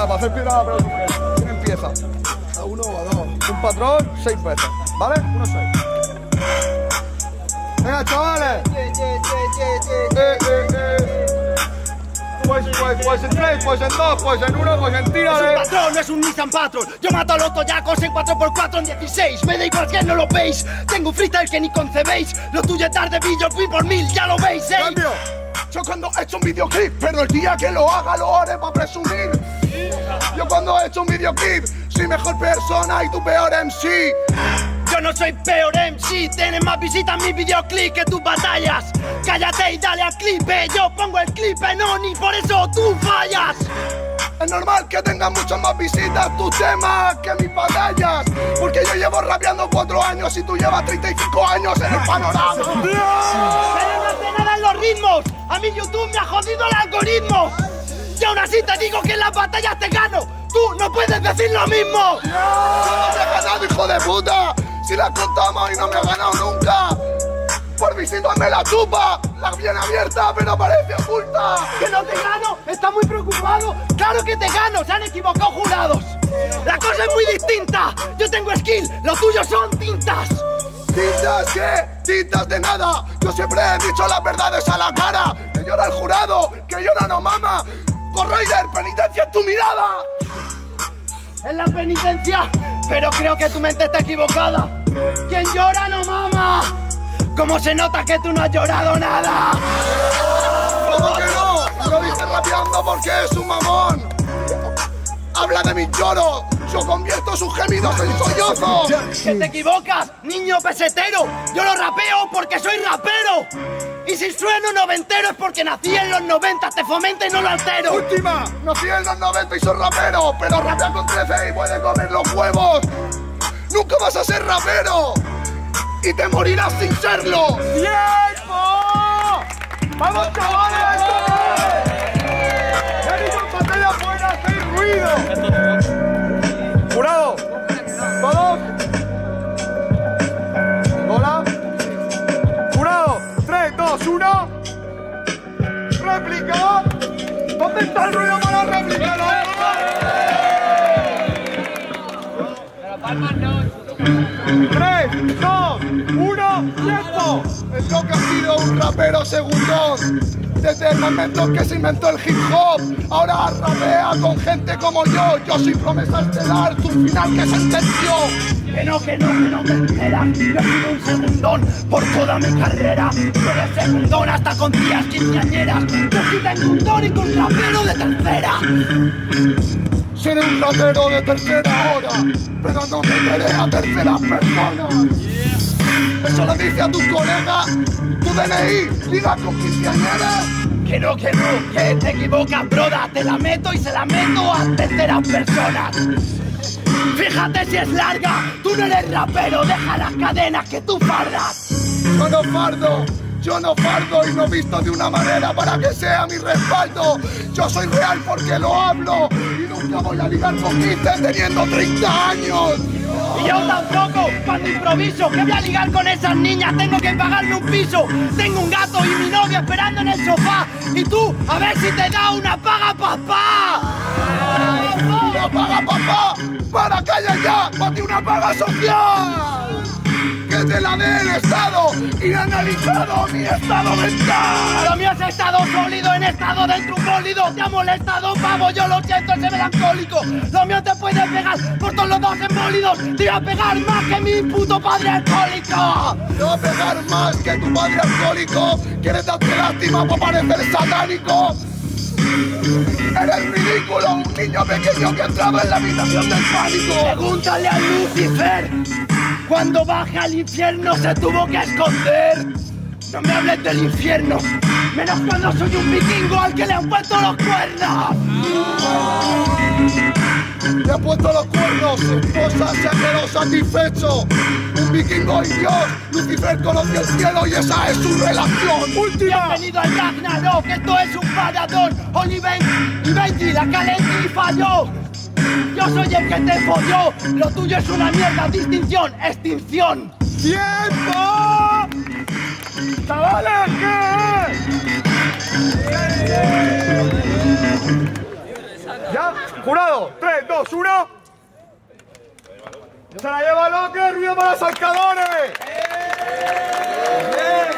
para hacer piedra a papel o tijera. ¿Quién empieza? ¿A uno o a dos? Un patrón, 6 veces, ¿vale? 1, 6. Venga, chavales. Pues en 3, pues en 2, pues en 1, pues en tira. Es un patrón, no es un Nissan Patrol. Yo mato a los toyacos en 4x4 en 16. Me da igual que no lo veis. Tengo un freestyle que ni concebéis. Lo tuyo es dar de vídeo, fui por 1000, ya lo veis, ¡Cambio! Yo cuando he hecho un videoclip, pero el día que lo haga lo haré para presumir. Yo cuando he hecho un videoclip, soy mejor persona y tú peor MC. Yo no soy peor MC, tienes más visitas mis videoclips que tus batallas. Cállate y dale al clip, yo pongo el clip en on y por eso tú fallas. Es normal que tengas muchas más visitas tus temas que mis batallas, porque yo llevo rapeando 4 años y tú llevas 35 años en el panorama. Pero no hace nada en los ritmos, a mí YouTube me ha jodido el algoritmo. Y aún así te digo que en las batallas te gano, tú no puedes decir lo mismo. ¡No me he ganado, hijo de puta! Si las contamos y no me ha ganado nunca. Por visitarme la chupa, la bien abierta pero parece oculta. Que no te gano, está muy preocupado. Claro que te gano, se han equivocado jurados. La cosa es muy distinta, yo tengo skill, lo tuyo son tintas. ¿Tintas qué? Tintas de nada. Yo siempre he dicho las verdades a la cara. Que llora el jurado, que llora no mama. Corrider, penitencia en tu mirada. En la penitencia, pero creo que tu mente está equivocada. Quien llora no mama. ¿Cómo se nota que tú no has llorado nada? ¿Cómo que no? Lo dice rapeando porque es un mamón. Habla de mis lloros, yo convierto sus gemidos en sollozos. Que te equivocas, niño pesetero. Yo lo rapeo porque soy rapero. Y si sueno noventero es porque nací en los 90, te fomento y no lo altero. Última, nací en los 90 y soy rapero, pero rapea con 13 y puede comer los huevos. Nunca vas a ser rapero y te morirás sin serlo. ¡Tiempo! ¡Vamos, chavales! ¡Ya ni con pantalla afuera, hacéis ruido! ¡Jurado! ¿Todos? ¿Hola? ¡Jurado! 3, 2, 1. ¡Réplica! ¿Dónde está el ruido para la réplica? ¡No! 3, 2, 1, ¡tiempo! Es lo que ha sido un rapero segundón. Desde el momento que se inventó el hip hop, ahora rapea con gente como yo. Yo soy promesa estelar, tu final que sentenció. Que no, tercera. Yo he sido un segundón por toda mi carrera. Yo eres segundón hasta con tías quinceañeras. Yo sí tengo un don y con rapero de tercera. Seré un rapero de tercera hora, pero no me veré a terceras personas. Eso le dice a tu colega, tu DNI, liga con quinceañeras. Que no, que te equivocas, broda. Te la meto y se la meto a terceras personas. Fíjate si es larga, tú no eres rapero, deja las cadenas que tú fardas. Yo no fardo y no visto de una manera para que sea mi respaldo. Yo soy real porque lo hablo y nunca voy a ligar con 15 teniendo 30 años. Y yo tampoco, cuando improviso, que voy a ligar con esas niñas, tengo que pagarme un piso. Tengo un gato y mi novia esperando en el sofá. Y tú, a ver si te da una paga, papá. ¡Una paga, papá! ¡Para calla ya! ¡Pate una paga social! ¡Que te la dé el Estado! ¡Y analizado mi estado mental! Lo mío es estado sólido en estado dentro un bólido. Te ha molestado, pavo, yo lo siento, ese melancólico. Lo mío te puede pegar por todos los dos embólidos. Te iba a pegar más que mi puto padre alcohólico. Te va a pegar más que tu padre alcohólico. ¿Quieres darte lástima para parecer satánico? Eres ridículo, un niño pequeño que entraba en la habitación del pánico. Pregúntale a Lucifer. Cuando baje al infierno se tuvo que esconder. No me hables del infierno, menos cuando soy un vikingo al que le han puesto los cuernos. Le ha puesto los cuernos, su esposa se ha quedado satisfecho. Un vikingo y Dios, Lucifer conoció el cielo y esa es su relación. ¡Última! Bienvenido al Ragnarok, esto es un paradón. Oliven y Benji, la Calenti falló. Yo soy el que te folló, lo tuyo es una mierda, distinción, extinción. ¡Tiempo! ¡Chavales, qué! ¿Ya? Jurado, 3, 2, 1. ¡Se la lleva Loque! ¡Ruido para los salcadores! ¡Bien!